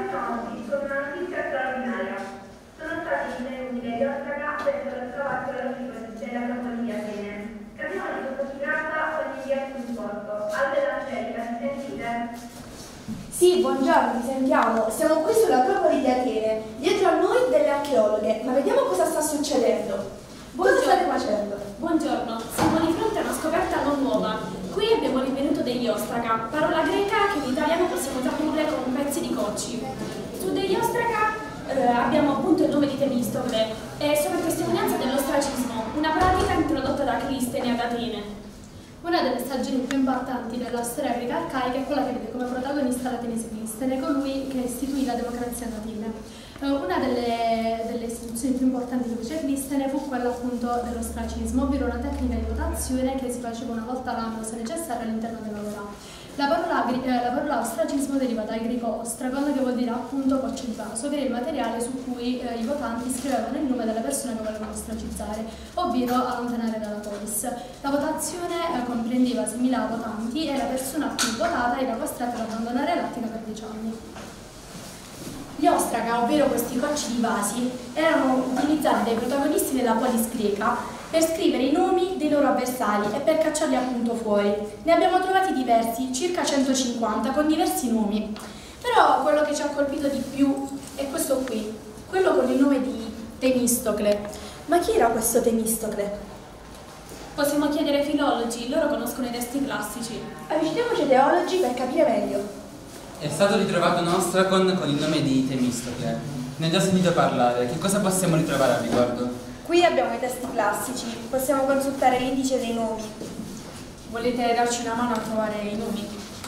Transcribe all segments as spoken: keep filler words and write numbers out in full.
questa oggi con una notizia straordinaria. Sono stati rinvenuti degli ostraca presso lo scavato della Capolinea di Atene. Capiamo di questo si tratta ogni dia sul porto. Alde Angelica, mi sentite? Sì, buongiorno, ti sentiamo. Siamo qui sulla Acropoli di Atene, dietro a noi delle archeologhe, ma vediamo cosa sta succedendo. Cosa state facendo? Buongiorno, siamo di fronte a una scoperta non nuova. Qui abbiamo rinvenuto degli ostraca, parola greca che in italiano possiamo tradurre con pezzi di cocci. Su degli ostraca eh, abbiamo appunto il nome di Temistocle e sono testimonianza dell'ostracismo, una pratica introdotta da Clistene ad Atene. Una delle stagioni più importanti della storia greca arcaica è quella che vede come protagonista l'Atenese Clistene, colui che istituì la democrazia ad Atene. Una delle, delle istituzioni più importanti che fece Clistene fu quella appunto dell'ostracismo, ovvero una tecnica di votazione che si faceva una volta l'anno se necessario all'interno dell'aula. La parola, eh, la parola ostracismo deriva dal greco ostragon, che vuol dire appunto coccio di vaso, che era il materiale su cui eh, i votanti scrivevano il nome delle persone che volevano ostracizzare, ovvero allontanare dalla polis. La votazione eh, comprendeva seimila votanti e la persona più votata era costretta ad abbandonare l'Attica per dieci anni. Gli ostraca, ovvero questi cocci di vasi, erano utilizzati dai protagonisti della polis greca per scrivere i nomi dei loro avversari e per cacciarli appunto fuori. Ne abbiamo trovati diversi, circa centocinquanta, con diversi nomi. Però quello che ci ha colpito di più è questo qui, quello con il nome di Temistocle. Ma chi era questo Temistocle? Possiamo chiedere ai filologi, loro conoscono i testi classici. Avviciniamoci ai teologi per capire meglio. È stato ritrovato un ostracon con il nome di Temistocle. Ne ho già sentito parlare. Che cosa possiamo ritrovare al riguardo? Qui abbiamo i testi classici, possiamo consultare l'indice dei nomi. Volete darci una mano a trovare i nomi?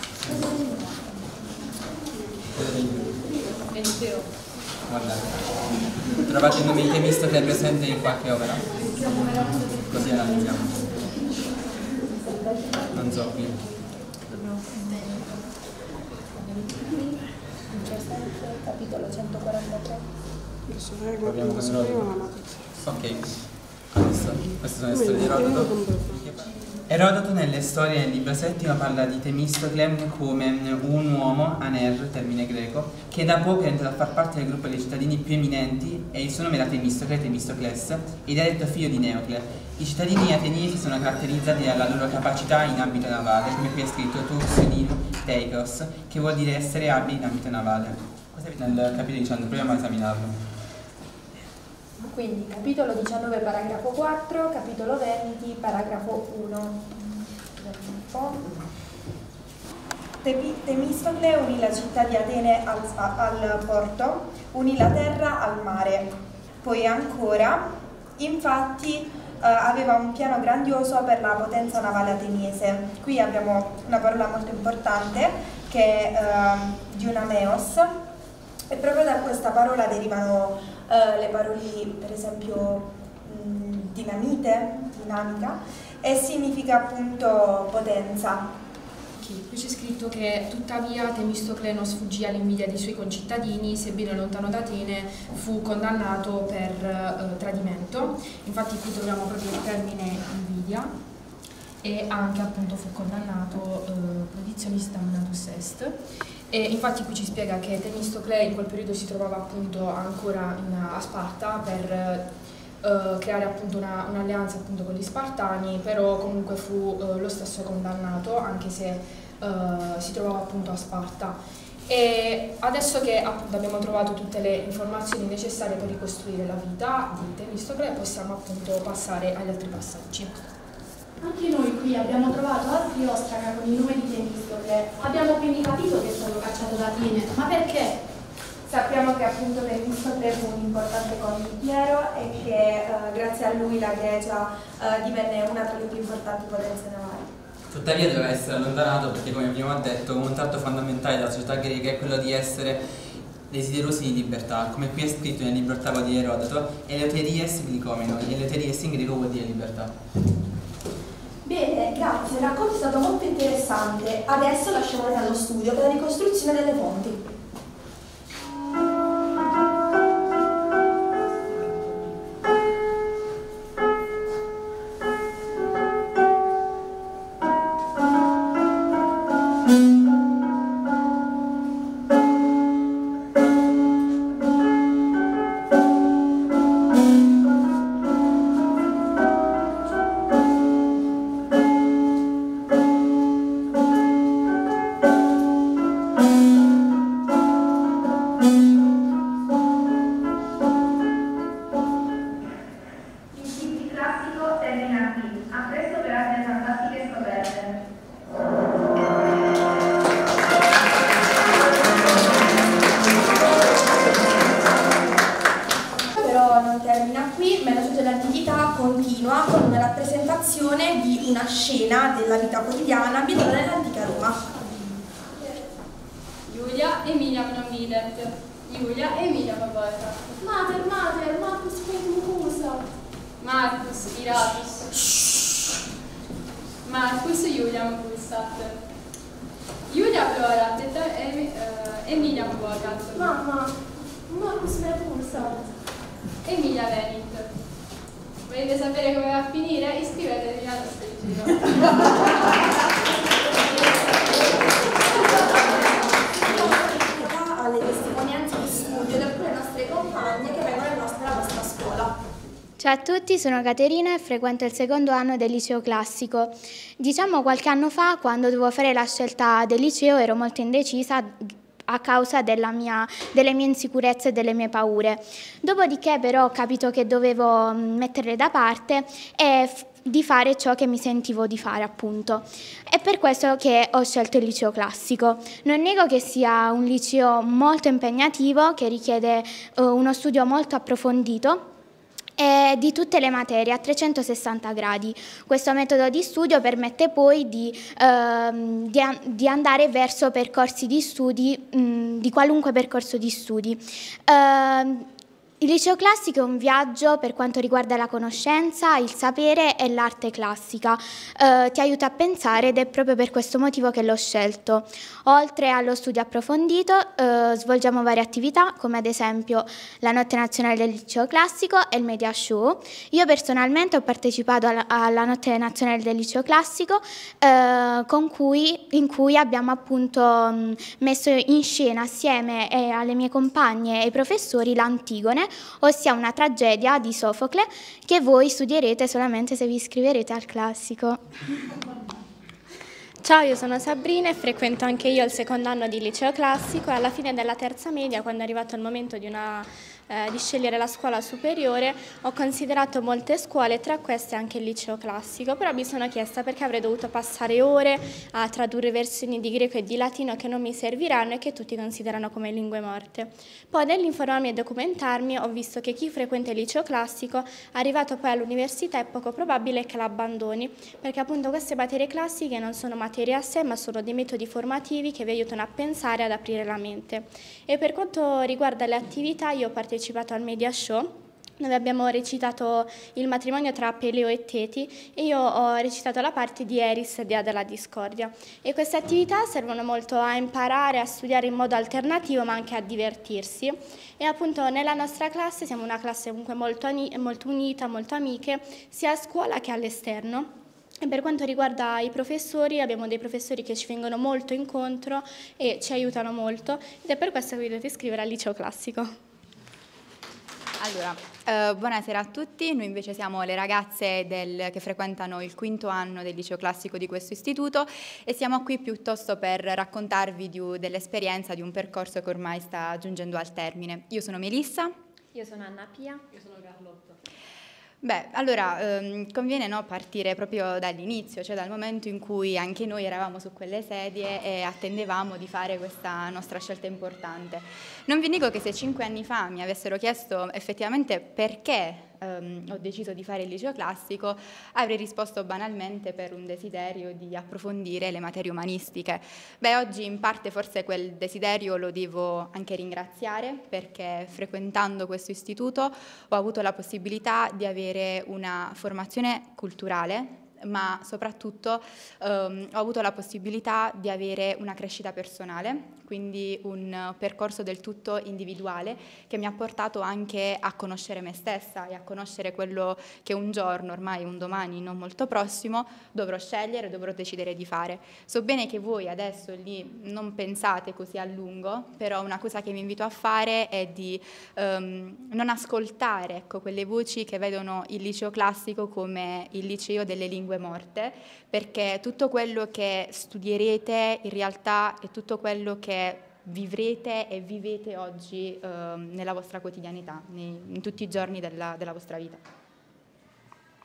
Guardate. Trovate il nome di Temistocle presente in qualche opera? Così analizziamo. Non so qui. Capitolo centoquarantatré. Proviamo questo nodo. Ok, adesso, queste sono le storie di Erodoto. Erodoto nelle storie nel libro settimo parla di Temistocle come un uomo, aner, termine greco, che da poco è entrato a far parte del gruppo dei cittadini più eminenti e il suo nome era Temistocle, Temistocles, ed è detto figlio di Neocle. I cittadini ateniesi sono caratterizzati dalla loro capacità in ambito navale, come qui è scritto Tux Ninu Teikos, che vuol dire essere abili in ambito navale. Questo è nel capitolo diciannove, proviamo a esaminarlo. Quindi capitolo diciannove paragrafo quattro, capitolo venti paragrafo uno. Temistocle unì la città di Atene al, al porto, unì la terra al mare. Poi ancora, infatti, eh, aveva un piano grandioso per la potenza navale ateniese. Qui abbiamo una parola molto importante che è eh, diunameos, e proprio da questa parola derivano Uh, le parole, per esempio, mh, dinamite, dinamica, e significa appunto potenza. Okay, qui c'è scritto che tuttavia Temistocle non sfuggì all'invidia dei suoi concittadini, sebbene lontano da Atene fu condannato per uh, tradimento. Infatti qui troviamo proprio il termine invidia, e anche appunto fu condannato uh, prohibitionis damnatus est. E infatti qui ci spiega che Temistocle in quel periodo si trovava appunto ancora in, a Sparta per uh, creare appunto un'alleanza un appunto con gli Spartani, però comunque fu uh, lo stesso condannato, anche se uh, si trovava appunto a Sparta. E adesso che appunto abbiamo trovato tutte le informazioni necessarie per ricostruire la vita di Temistocle, possiamo appunto passare agli altri passaggi. Anche noi qui abbiamo trovato altri ostraca con il nome di Temistocle. Abbiamo quindi capito che è stato cacciato da Atene, ma perché? Sappiamo che appunto Temistocle fu un importante condottiero e che eh, grazie a lui la Grecia eh, divenne una tra le più importanti potenze navali. Tuttavia doveva essere allontanato perché, come abbiamo detto, un tratto fondamentale della società greca è quello di essere desiderosi di libertà, come qui è scritto nel libro ottavo di Erodoto, eleuteries glicomeno, eleuteries in greco vuol dire libertà. Bene, grazie, il racconto è stato molto interessante. Adesso lasciamo allo studio per la ricostruzione delle fonti. continua con una rappresentazione di una scena della vita quotidiana avvenuta nell'antica Roma. Giulia Emilia Mnomidet, Giulia Emilia Babarca. Mater, mater, Marcus Quintusa. Marcus Iratus. Marcus Giulia Pulsat. Giulia Florat e Emilia Babarca. Mamma, Marcus Repulsat. Emilia Venit. Volete sapere come va a finire? Iscrivetevi allo Stelgiro. Alle testimonianze di studio di alcune nostre compagne che vengono nella nostra, nella vostra scuola. Ciao a tutti, sono Caterina e frequento il secondo anno del liceo classico. Diciamo qualche anno fa, quando dovevo fare la scelta del liceo, ero molto indecisa a causa della mia, delle mie insicurezze e delle mie paure. Dopodiché però ho capito che dovevo metterle da parte e di fare ciò che mi sentivo di fare, appunto. È per questo che ho scelto il liceo classico. Non nego che sia un liceo molto impegnativo, che richiede uh, uno studio molto approfondito e di tutte le materie a trecentosessanta gradi. Questo metodo di studio permette poi di, uh, di, di andare verso percorsi di studi, mh, di qualunque percorso di studi. Uh, Il liceo classico è un viaggio per quanto riguarda la conoscenza, il sapere e l'arte classica. Eh, ti aiuta a pensare ed è proprio per questo motivo che l'ho scelto. Oltre allo studio approfondito, eh, svolgiamo varie attività, come ad esempio la Notte Nazionale del Liceo Classico e il Media Show. Io personalmente ho partecipato alla, alla Notte Nazionale del Liceo Classico, eh, con cui, in cui abbiamo appunto mh, messo in scena assieme eh, alle mie compagne e ai professori l'Antigone, ossia una tragedia di Sofocle che voi studierete solamente se vi iscriverete al classico. Ciao, io sono Sabrina e frequento anche io il secondo anno di liceo classico e alla fine della terza media, quando è arrivato il momento di, una, eh, di scegliere la scuola superiore, ho considerato molte scuole, tra queste anche il liceo classico, però mi sono chiesta perché avrei dovuto passare ore a tradurre versioni di greco e di latino che non mi serviranno e che tutti considerano come lingue morte. Poi nell'informarmi e documentarmi ho visto che chi frequenta il liceo classico, arrivato poi all'università, è poco probabile che l'abbandoni, perché appunto queste materie classiche non sono materie a sé, ma sono dei metodi formativi che vi aiutano a pensare e ad aprire la mente. E per quanto riguarda le attività, io ho partecipato al Media Show, dove abbiamo recitato il matrimonio tra Peleo e Teti e io ho recitato la parte di Eris, dea della discordia. E queste attività servono molto a imparare, a studiare in modo alternativo, ma anche a divertirsi. E appunto nella nostra classe siamo una classe comunque molto, molto unita, molto amiche, sia a scuola che all'esterno. E per quanto riguarda i professori, abbiamo dei professori che ci vengono molto incontro e ci aiutano molto, ed è per questo che vi dovete iscrivere al liceo classico. Allora, eh, buonasera a tutti, noi invece siamo le ragazze del, che frequentano il quinto anno del liceo classico di questo istituto e siamo qui piuttosto per raccontarvi dell'esperienza di un percorso che ormai sta giungendo al termine. Io sono Melissa. Io sono Anna Pia. Io sono Carlotta. Beh, allora ehm, conviene no, partire proprio dall'inizio, cioè dal momento in cui anche noi eravamo su quelle sedie e attendevamo di fare questa nostra scelta importante. Non vi dico che se cinque anni fa mi avessero chiesto effettivamente perché ehm, ho deciso di fare il liceo classico, avrei risposto banalmente per un desiderio di approfondire le materie umanistiche. Beh, oggi in parte forse quel desiderio lo devo anche ringraziare, perché frequentando questo istituto ho avuto la possibilità di avere una formazione culturale, ma soprattutto ehm, ho avuto la possibilità di avere una crescita personale, quindi un percorso del tutto individuale che mi ha portato anche a conoscere me stessa e a conoscere quello che un giorno, ormai un domani non molto prossimo, dovrò scegliere, dovrò decidere di fare. So bene che voi adesso lì non pensate così a lungo, però una cosa che vi invito a fare è di ehm, non ascoltare, ecco, quelle voci che vedono il liceo classico come il liceo delle lingue morte, perché tutto quello che studierete in realtà è tutto quello che vivrete e vivete oggi eh, nella vostra quotidianità, nei, in tutti i giorni della, della vostra vita.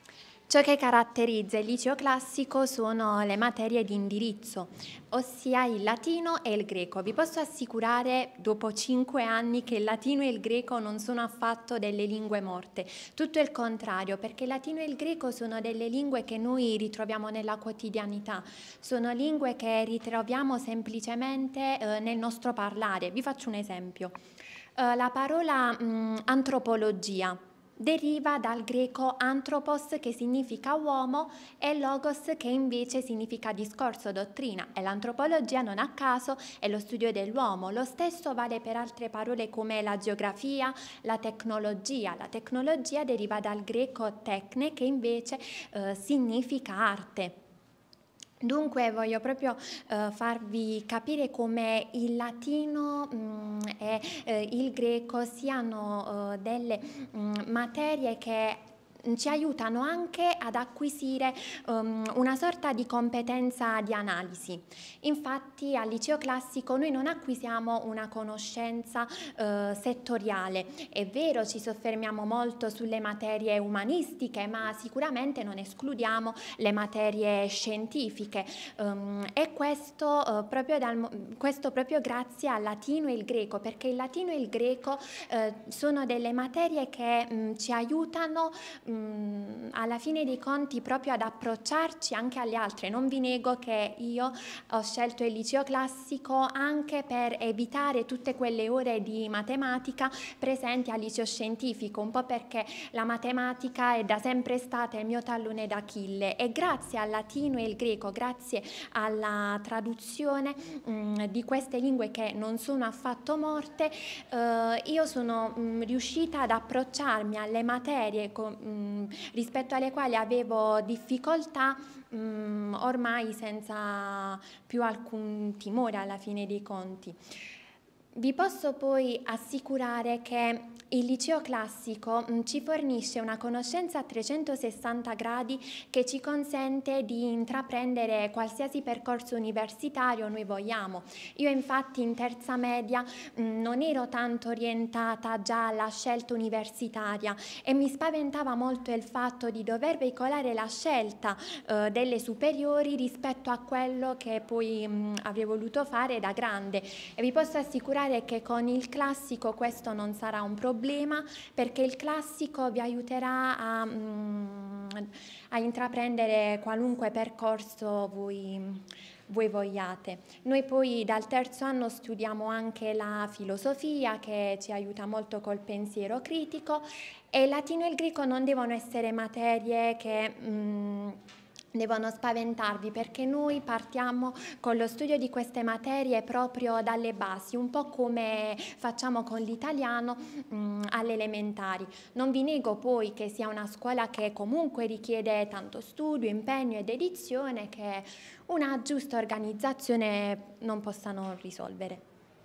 Ciò che caratterizza il liceo classico sono le materie di indirizzo, ossia il latino e il greco. Vi posso assicurare dopo cinque anni che il latino e il greco non sono affatto delle lingue morte, tutto il contrario, perché il latino e il greco sono delle lingue che noi ritroviamo nella quotidianità, sono lingue che ritroviamo semplicemente eh, nel nostro parlare. Vi faccio un esempio. Eh, la parola mh, antropologia deriva dal greco anthropos, che significa uomo, e logos, che invece significa discorso, dottrina, e l'antropologia non a caso è lo studio dell'uomo. Lo stesso vale per altre parole come la geografia, la tecnologia. La tecnologia deriva dal greco tecne, che invece eh, significa arte. Dunque voglio proprio eh, farvi capire come il latino mh, e eh, il greco siano eh, delle mh, materie che ci aiutano anche ad acquisire um, una sorta di competenza di analisi. Infatti al liceo classico noi non acquisiamo una conoscenza uh, settoriale. È vero, ci soffermiamo molto sulle materie umanistiche, ma sicuramente non escludiamo le materie scientifiche um, e questo, uh, proprio dal, questo proprio grazie al latino e il greco, perché il latino e il greco uh, sono delle materie che um, ci aiutano alla fine dei conti proprio ad approcciarci anche alle altre. Non vi nego che io ho scelto il liceo classico anche per evitare tutte quelle ore di matematica presenti al liceo scientifico, un po' perché la matematica è da sempre stata il mio tallone d'Achille, e grazie al latino e il greco, grazie alla traduzione mh, di queste lingue che non sono affatto morte, eh, io sono mh, riuscita ad approcciarmi alle materie con, mh, rispetto alle quali avevo difficoltà mh, ormai senza più alcun timore alla fine dei conti. Vi posso poi assicurare che il liceo classico mh, ci fornisce una conoscenza a trecentosessanta gradi che ci consente di intraprendere qualsiasi percorso universitario noi vogliamo. Io infatti in terza media mh, non ero tanto orientata già alla scelta universitaria e mi spaventava molto il fatto di dover veicolare la scelta eh, delle superiori rispetto a quello che poi mh, avrei voluto fare da grande, e vi posso assicurare che con il classico questo non sarà un problema, perché il classico vi aiuterà a, mm, a intraprendere qualunque percorso voi, voi vogliate. Noi poi dal terzo anno studiamo anche la filosofia, che ci aiuta molto col pensiero critico, e il latino e il greco non devono essere materie che mm, devono spaventarvi, perché noi partiamo con lo studio di queste materie proprio dalle basi, un po' come facciamo con l'italiano mh, alle elementari. Non vi nego poi che sia una scuola che comunque richiede tanto studio, impegno e dedizione, che una giusta organizzazione non possano risolvere.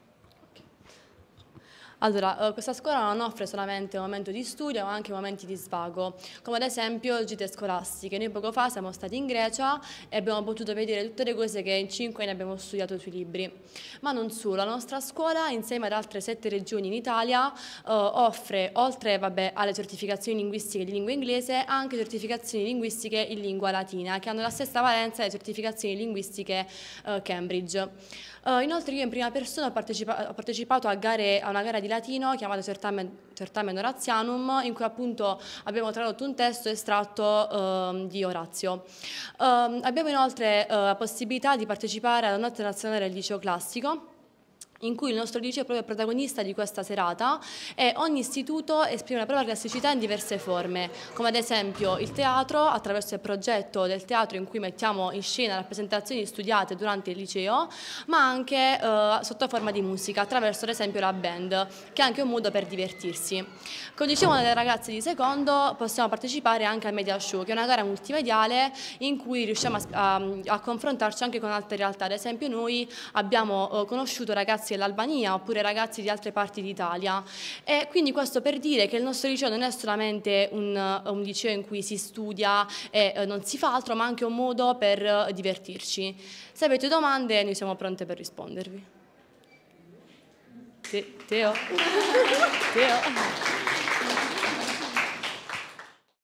Allora, questa scuola non offre solamente un momento di studio, ma anche momenti di svago, come ad esempio gite scolastiche. Noi poco fa siamo stati in Grecia e abbiamo potuto vedere tutte le cose che in cinque anni abbiamo studiato sui libri. Ma non solo, la nostra scuola, insieme ad altre sette regioni in Italia, eh, offre, oltre vabbè, alle certificazioni linguistiche di lingua inglese, anche certificazioni linguistiche in lingua latina, che hanno la stessa valenza delle certificazioni linguistiche eh, Cambridge. Uh, inoltre io in prima persona ho, partecipa ho partecipato a, gare, a una gara di latino chiamata Certamen, Certamen Oratianum, in cui appunto abbiamo tradotto un testo estratto uh, di Orazio. Uh, abbiamo inoltre uh, la possibilità di partecipare alla notte nazionale del liceo classico, in cui il nostro liceo è proprio protagonista di questa serata, e ogni istituto esprime la propria classicità in diverse forme, come ad esempio il teatro, attraverso il progetto del teatro in cui mettiamo in scena rappresentazioni studiate durante il liceo, ma anche eh, sotto forma di musica, attraverso ad esempio la band, che è anche un modo per divertirsi. Come dicevano le ragazze di secondo, possiamo partecipare anche al Media Show, che è una gara multimediale in cui riusciamo a, a, a confrontarci anche con altre realtà. Ad esempio noi abbiamo eh, conosciuto ragazzi dell'Albania oppure ragazzi di altre parti d'Italia, e quindi questo per dire che il nostro liceo non è solamente un, un liceo in cui si studia e eh, non si fa altro, ma anche un modo per eh, divertirci. Se avete domande noi siamo pronte per rispondervi. Te Teo? Teo?